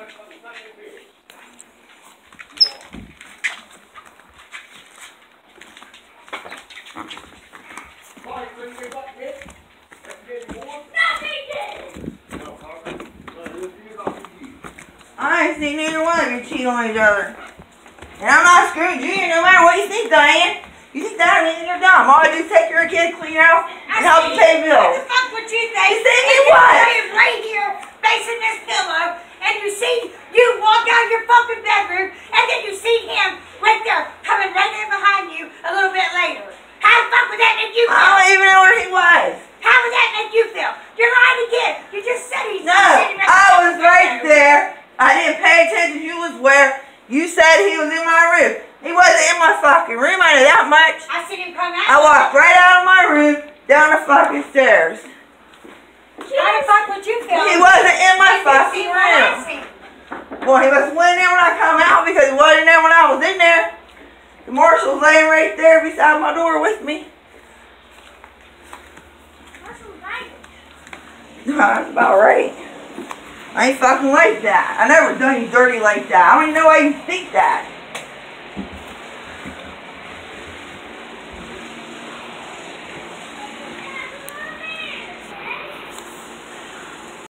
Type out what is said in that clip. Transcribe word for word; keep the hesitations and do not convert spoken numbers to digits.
I ain't seen neither one of you cheat on each other. And I'm not screwing you no matter what you think, Diane. You think that means you're dumb. All I do is take care of kids, clean house, and help you pay bills. What the fuck would you think? You think you what? You're right here facing this pillow, and you see you walk out of your fucking bedroom, and then you see him right there coming right in behind you a little bit later. How the fuck would that make you feel? I don't even know where he was. How would that make you feel? You're lying again. You just said he's No, sitting right I was there. right there. I didn't pay attention. You was where you said he was in my room. He wasn't in my fucking room. I know that much. I seen him come out. I walked right out of my room, down the fucking stairs. How the fuck would you feel? He wasn't in my fucking what I room. seen. Well, he wasn't in there when I come out because he wasn't there when I was in there. The marshal's laying right there beside my door with me. Marshal's right. That's about right. I ain't fucking like that. I never done you dirty like that. I don't even know why you think that.